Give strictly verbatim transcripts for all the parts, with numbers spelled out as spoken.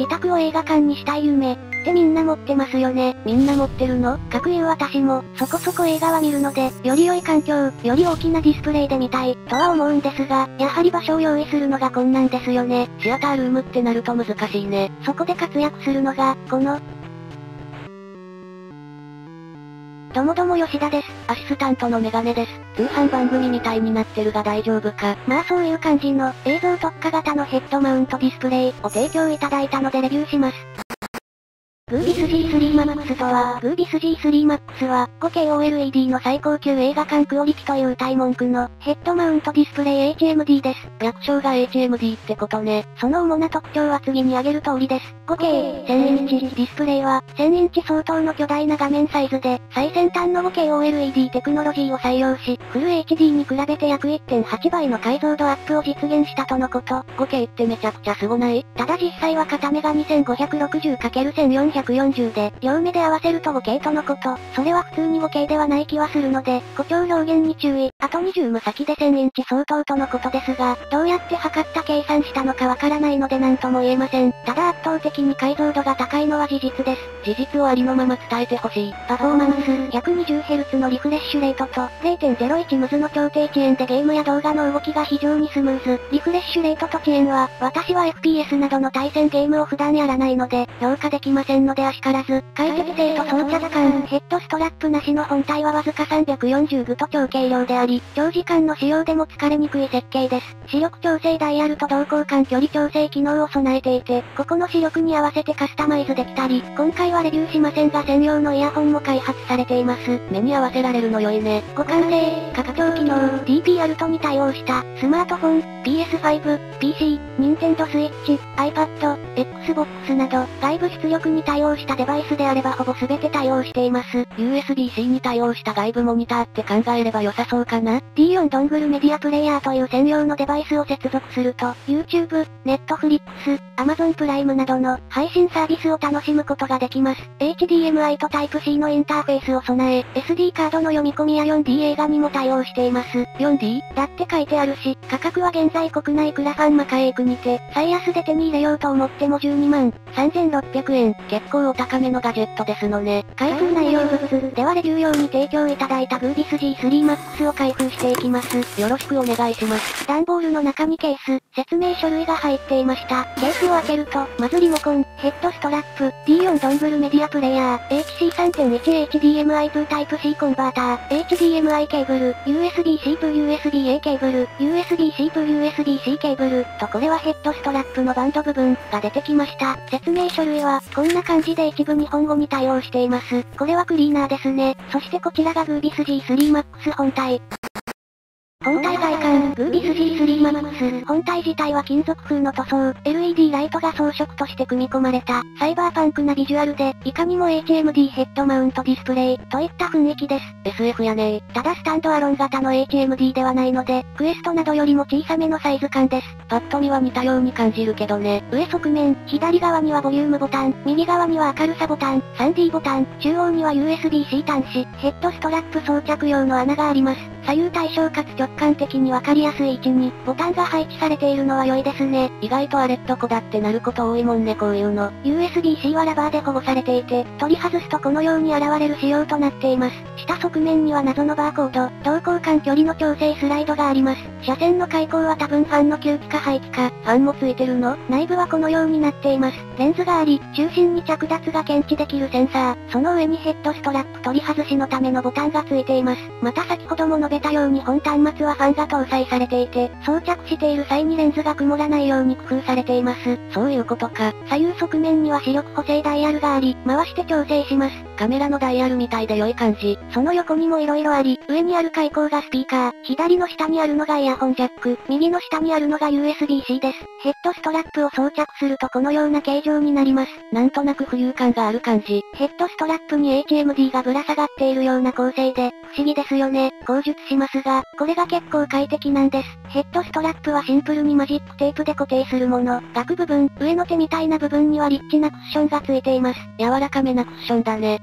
自宅を映画館にしたい夢ってみんな持ってますよね。 みんな持ってるの？ かくいう私も、そこそこ映画は見るので、より良い環境、より大きなディスプレイで見たい、とは思うんですが、やはり場所を用意するのが困難ですよね。 シアタールームってなると難しいね。 そこで活躍するのが、この、どもども吉田です。 アシスタントのメガネです。通販番組みたいになってるが大丈夫か？ まあそういう感じの、映像特化型のヘッドマウントディスプレイを提供いただいたのでレビューします。グービス ジースリーマックス とは、グービス ジースリーマックス は、フォーケーオーエルイーディー の最高級映画館クオリティという大文句の、ヘッドマウントディスプレイ エイチエムディー です。 略称が エイチエムディー ってことね。 その主な特徴は次に挙げる通りです。フォーケー、せんインチディスプレイは、せんインチ相当の巨大な画面サイズで、最先端の フォーケーオーエルイーディー テクノロジーを採用し、フル エイチディー に比べて約 いってんはち 倍の解像度アップを実現したとのこと。 フォーケー ってめちゃくちゃすごない？ ただ実際は片目が にせんごひゃくろくじゅうかけるせんよんひゃくよんじゅう で、両目で合わせると フォーケー とのこと。それは普通に フォーケー ではない気はするので、誇張表現に注意。あとにじゅうム先でせんインチ相当とのことですが、どうやって測った計算したのかわからないので何とも言えません。ただ圧倒的に解像度が高いのは事実です。 事実をありのまま伝えてほしい。 パフォーマンス、ひゃくにじゅうヘルツ のリフレッシュレートと、れいてんゼロいちムズの超低遅延でゲームや動画の動きが非常にスムーズ。リフレッシュレートと遅延は、私は エフピーエス などの対戦ゲームを普段やらないので、評価できませんのであしからず、快適性と装着感、ヘッドストラップなしの本体はわずかさんびゃくよんじゅうグと超軽量であり、長時間の使用でも疲れにくい設計です。視力調整ダイヤルと同交換距離調整機能を備えていて、ここの視力に合わせてカスタマイズできたり、今回はレビューしませんが専用のイヤホンも開発されています。 目に合わせられるの良いね。 互換性、拡張機能、ディーピーアルト に対応した、スマートフォン、ピーエスファイブ、ピーシー、Nintendo Switch、iPad、Xbox など、外部出力に対応したデバイスであればほぼ全て対応しています。 ユーエスビー-C に対応した外部モニターって考えれば良さそうかな？ ディーフォン ドングルメディアプレイヤーという専用のデバイスを接続すると、YouTube、Netflix、Amazon プライムなどの配信サービスを楽しむことができます。エイチディーエムアイ と タイプシー のインターフェースを備え、エスディー カードの読み込みや フォーディー 映画にも対応しています。 フォーディー？ だって書いてあるし、価格は現在国内クラファンマカエイクにて、最安で手に入れようと思ってもじゅうにまんさんぜんろっぴゃくえん。 結構お高めのガジェットですのね。 開封内容物ではレビュー用に提供いただいたグービス ジースリーマックス を開封していきます。 よろしくお願いします。 段ボールの中にケース、説明書類が入っていました。ケースを開けると、まずリモコン、ヘッドストラップ、ディーフォン ドングルメディアプレイヤー、エイチシーさんてんいちエイチディーエムアイ と タイプシー コンバーター、エイチディーエムアイ ケーブル、ユーエスビー-C と ユーエスビー-A ケーブル、ユーエスビー-C と ユーエスビー-C ケーブル、とこれはヘッドストラップのバンド部分が出てきました。説明書類は、こんな感じで一部日本語に対応しています。これはクリーナーですね。そしてこちらがグービス ジースリーマックス 本体。本体外観、グービス ジースリーマックス。本体自体は金属風の塗装、エルイーディー ライトが装飾として組み込まれた、サイバーパンクなビジュアルで、いかにも エイチエムディー ヘッドマウントディスプレイ、といった雰囲気です。 エスエフ やねー。ただスタンドアロン型の エイチエムディー ではないので、クエストなどよりも小さめのサイズ感です。 パッと見は似たように感じるけどね。 上側面、左側にはボリュームボタン、右側には明るさボタン、スリーディー ボタン、中央には ユーエスビー-C 端子、ヘッドストラップ装着用の穴があります。左右対称かつ直感的にわかりやすい位置に、ボタンが配置されているのは良いですね。 意外とあれっとこだってなること多いもんね、こういうの。 ユーエスビー-C はラバーで保護されていて、取り外すとこのように現れる仕様となっています。下側面には謎のバーコード、同交換距離の調整スライドがあります。車線の開口は多分ファンの吸気か排気か、 ファンもついてるの？ 内部はこのようになっています。レンズがあり、中心に着脱が検知できるセンサー、その上にヘッドストラップ取り外しのためのボタンがついています。また先ほども述べたように本端末はファンが搭載されていて、装着している際にレンズが曇らないように工夫されています。 そういうことか。 左右側面には視力補正ダイヤルがあり、回して調整します。 カメラのダイヤルみたいで良い感じ。 その横にも色々あり、上にある開口がスピーカー、左の下にあるのがイヤホンジャック、右の下にあるのが ユーエスビー-C です。ヘッドストラップを装着するとこのような形状になります。 なんとなく浮遊感がある感じ。 ヘッドストラップに エイチエムディー がぶら下がっているような構成で、不思議ですよね。口述しますが、これが結構快適なんです。ヘッドストラップはシンプルにマジックテープで固定するもの。額部分、上の手みたいな部分にはリッチなクッションがついています。 柔らかめなクッションだね。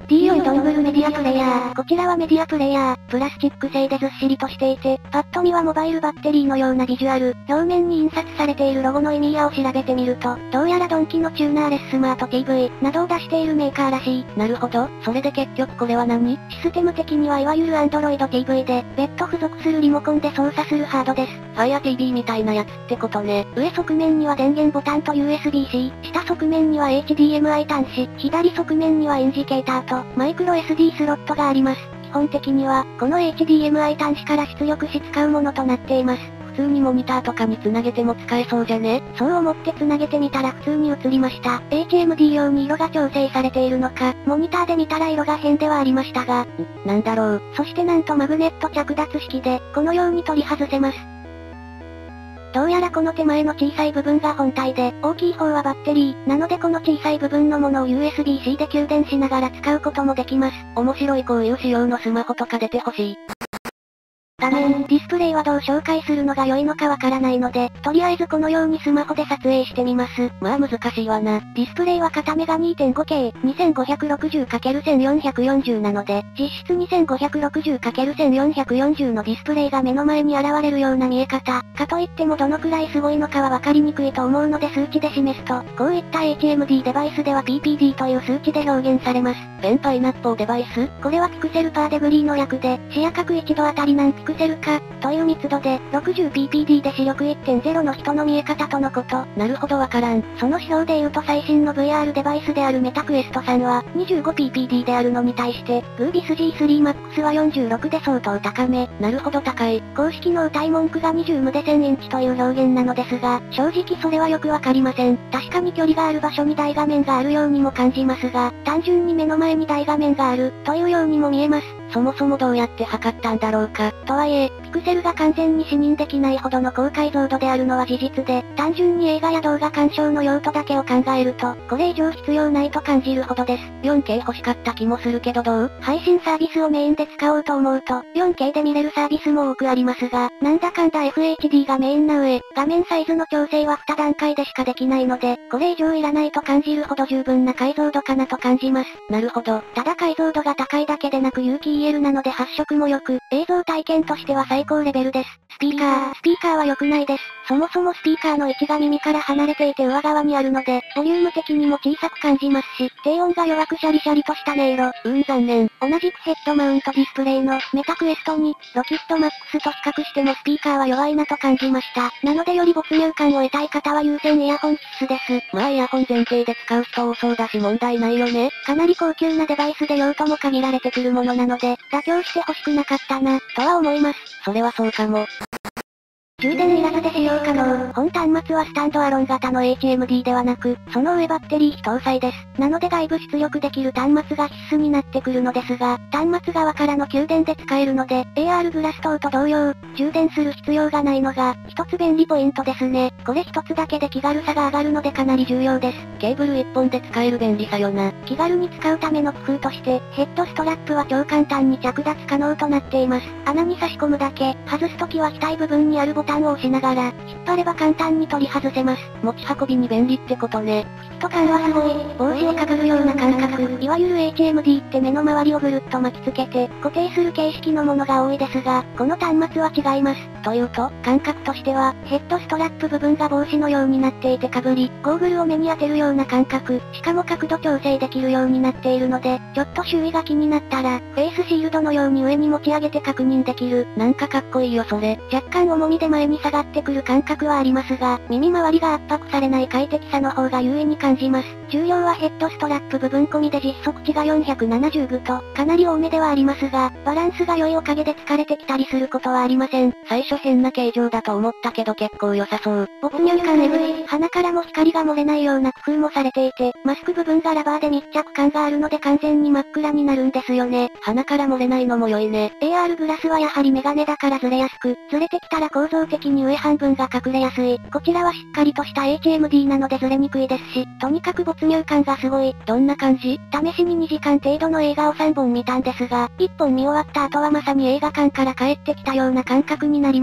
ディーフォー ドングルメディアプレイヤー。こちらはメディアプレイヤー。プラスチック製でずっしりとしていて、パッと見はモバイルバッテリーのようなビジュアル。表面に印刷されているロゴの意味やを調べてみると、どうやらドンキのチューナーレススマート ティーブイ などを出しているメーカーらしい。 なるほど。それで結局これは何？ システム的にはいわゆる Android ティーブイ で、別途付属するリモコンで操作するハードです。 Fire ティーブイ みたいなやつってことね。 上側面には電源ボタンと ユーエスビー-C、下側面には エイチディーエムアイ 端子、左側面にはインジケーターと、マイクロ エスディー スロットがあります。基本的には、この エイチディーエムアイ 端子から出力し使うものとなっています。 普通にモニターとかに繋げても使えそうじゃね？ そう思って繋げてみたら普通に映りました。エイチエムディー 用に色が調整されているのか、モニターで見たら色が変ではありましたが、ん、 なんだろう。 そしてなんとマグネット着脱式で、このように取り外せます。どうやらこの手前の小さい部分が本体で、大きい方はバッテリー。なのでこの小さい部分のものを ユーエスビー-C で給電しながら使うこともできます。 面白いこういう仕様のスマホとか出てほしい。 画面、ディスプレイはどう紹介するのが良いのかわからないので、とりあえずこのようにスマホで撮影してみます。 まあ難しいわな。 ディスプレイは片目が にてんごケー、にせんごひゃくろくじゅうかけるせんよんひゃくよんじゅうなので、実質 にせんごひゃくろくじゅうかけるせんよんひゃくよんじゅう のディスプレイが目の前に現れるような見え方。かといってもどのくらいすごいのかはわかりにくいと思うので数値で示すと、こういった エイチエムディー デバイスでは ピーピーディー という数値で表現されます。 ペンパイナッポーデバイス？ これはピクセルパーデグリーの略で、視野角一度あたり何ピクセルか、という密度で、ろくじゅうピーピーディー で視力 いってんゼロ の人の見え方とのこと。 なるほどわからん。 その指標で言うと最新の ブイアール デバイスであるメタクエストさんは にじゅうごピーピーディー であるのに対して、グービス ジースリーマックス はよんじゅうろくで相当高め。 なるほど高い。 公式の歌い文句がにじゅう無でせんインチという表現なのですが、正直それはよくわかりません。確かに距離がある場所に大画面があるようにも感じますが、単純に目の前に大画面がある、というようにも見えます。 そもそもどうやって測ったんだろうか。 とはいえ、ピクセルが完全に視認できないほどの高解像度であるのは事実で、単純に映画や動画鑑賞の用途だけを考えると、これ以上必要ないと感じるほどです。 よんケー 欲しかった気もするけどどう？ 配信サービスをメインで使おうと思うと、よんケー で見れるサービスも多くありますが、なんだかんだ エフエイチディー がメインな上、画面サイズの調整はに段階でしかできないので、これ以上いらないと感じるほど十分な解像度かなと感じます。 なるほど。 ただ解像度が高いだけでなく有機 イーエル なので発色も良く、映像体験としては最高レベルです。スピーカー、スピーカーは良くないです。そもそもスピーカーの位置が耳から離れていて上側にあるので、ボリューム的にも小さく感じますし、低音が弱くシャリシャリとした音色。 うーん残念。 同じくヘッドマウントディスプレイのメタクエストに、ロキッドマックスと比較してもスピーカーは弱いなと感じました。なのでより没入感を得たい方は有線イヤホン必須です。 まあイヤホン前提で使う人多そうだし問題ないよね。 かなり高級なデバイスで用途も限られてくるものなので、妥協して欲しくなかったな、とは思います。 それはそうかも。 充電いらずで使用可能。本端末はスタンドアロン型の エイチエムディー ではなく、その上バッテリー非搭載です。なので外部出力できる端末が必須になってくるのですが、端末側からの給電で使えるので、エーアール グラス等と同様、充電する必要がないのが、一つ便利ポイントですね。これ一つだけで気軽さが上がるのでかなり重要です。 ケーブル一本で使える便利さよな。 気軽に使うための工夫として、ヘッドストラップは超簡単に着脱可能となっています。穴に差し込むだけ、外すときは額部分にあるボタンを押しながら、引っ張れば簡単に取り外せます。 持ち運びに便利ってことね。 フィット感はすごい、帽子をかぶるような感覚。いわゆる エイチエムディー って目の周りをぐるっと巻きつけて、固定する形式のものが多いですが、この端末は違います。というと、感覚としては、ヘッドストラップ部分が帽子のようになっていてかぶり、ゴーグルを目に当てるような感覚、しかも角度調整できるようになっているので、ちょっと周囲が気になったら、フェイスシールドのように上に持ち上げて確認できる。 なんかかっこいいよそれ。 若干重みで前に下がってくる感覚はありますが、耳周りが圧迫されない快適さの方が優位に感じます。重量はヘッドストラップ部分込みで実測値がよんひゃくななじゅうグと、かなり多めではありますが、バランスが良いおかげで疲れてきたりすることはありません。 最初変な形状だと思ったけど結構良さそう。 没入感えぐい。鼻からも光が漏れないような工夫もされていて、マスク部分がラバーで密着感があるので完全に真っ暗になるんですよね。 鼻から漏れないのも良いね。 エーアール グラスはやはりメガネだからずれやすく、ずれてきたら構造的に上半分が隠れやすい。こちらはしっかりとした エイチエムディー なのでずれにくいですし、とにかく没入感がすごい。 どんな感じ？ 試しににじかん程度の映画をさんぼん見たんですが、いっぽん見終わった後はまさに映画館から帰ってきたような感覚になりま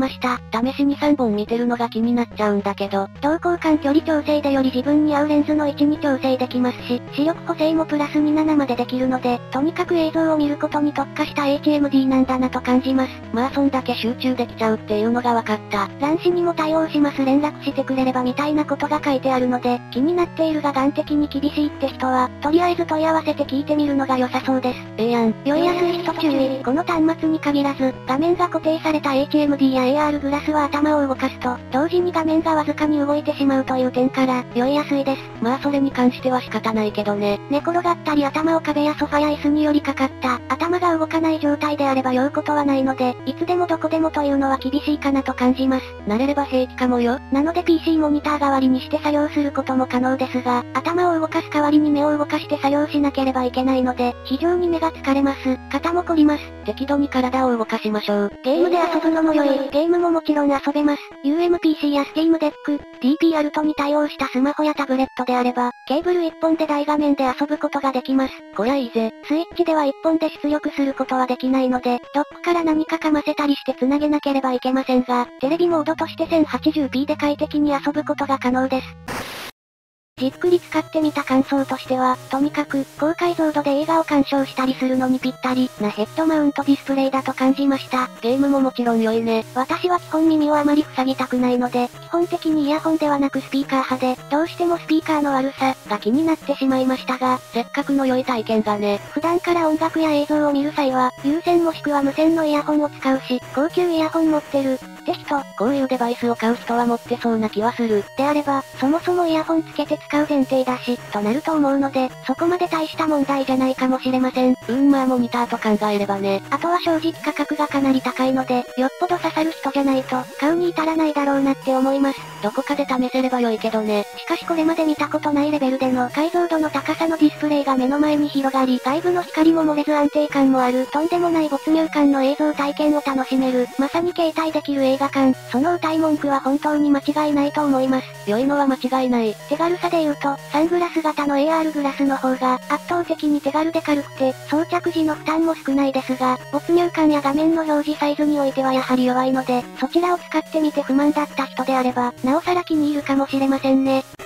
ました。 試しにさんぼん見てるのが気になっちゃうんだけど、 同交換距離調整でより自分に合うレンズの位置に調整できますし、視力補正もプラスにじゅうななまでできるので、とにかく映像を見ることに特化した エイチエムディー なんだなと感じます。 まあそんだけ集中できちゃうっていうのが分かった。 乱視にも対応します連絡してくれればみたいなことが書いてあるので、気になっているが眼的に厳しいって人は、とりあえず問い合わせて聞いてみるのが良さそうです。 ええやん。 酔いやすい人注意。この端末に限らず、画面が固定された エイチエムディー や エーアール グラスは頭を動かすと、同時に画面がわずかに動いてしまうという点から、酔いやすいです。 まあそれに関しては仕方ないけどね。 寝転がったり頭を壁やソファや椅子に寄りかかった、頭が動かない状態であれば酔うことはないので、いつでもどこでもというのは厳しいかなと感じます。 慣れれば平気かもよ。 なので ピーシー モニター代わりにして作業することも可能ですが、頭を動かす代わりに目を動かして作業しなければいけないので、非常に目が疲れます。肩も凝ります。 適度に体を動かしましょう。 ゲームで遊ぶのも良い。ゲームももちろん遊べます。ユーエムピーシー や Steam Deck、ディーピー アルトに対応したスマホやタブレットであれば、ケーブルいっぽんで大画面で遊ぶことができます。 こりゃいいぜ。 スイッチではいっぽんで出力することはできないので、ドックから何かかませたりして繋げなければいけませんが、テレビモードとして せんはちじゅうピー で快適に遊ぶことが可能です。じっくり使ってみた感想としては、とにかく、高解像度で映画を鑑賞したりするのにぴったりなヘッドマウントディスプレイだと感じました。 ゲームももちろん良いね。 私は基本耳をあまり塞ぎたくないので、基本的にイヤホンではなくスピーカー派で、どうしてもスピーカーの悪さが気になってしまいましたが、 せっかくの良い体験がね。 普段から音楽や映像を見る際は、有線もしくは無線のイヤホンを使うし、高級イヤホン持ってるって人、 こういうデバイスを買う人は持ってそうな気はする。 であれば、そもそもイヤホンつけて使う前提だし、となると思うので、そこまで大した問題じゃないかもしれません。 うーんまあモニターと考えればね。 あとは正直価格がかなり高いので、よっぽど刺さる人じゃないと、買うに至らないだろうなって思います。 どこかで試せれば良いけどね。 しかしこれまで見たことないレベルでの解像度の高さのディスプレイが目の前に広がり、外部の光も漏れず安定感もある、とんでもない没入感の映像体験を楽しめる、まさに携帯できる映画館、その歌い文句は本当に間違いないと思います。 良いのは間違いない。 手軽さで言うと、サングラス型の エーアール グラスの方が圧倒的に手軽で軽くて、装着時の負担も少ないですが、没入感や画面の表示サイズにおいてはやはり弱いので、そちらを使ってみて不満だった人であれば、なおさら気に入るかもしれませんね。